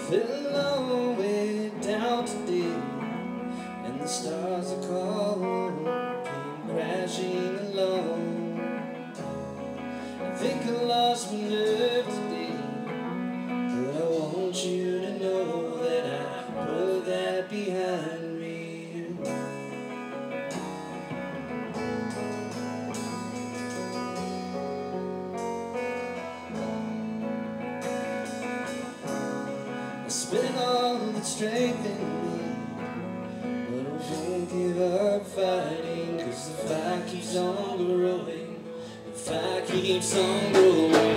fell a long way down today, and the stars are cold, came crashing along. I think I lost my nerve today, but I want you to know that I put that behind me. I spent all the strength in me, but I won't give up fighting, 'cause the fight keeps on growing, the fight keeps on growing.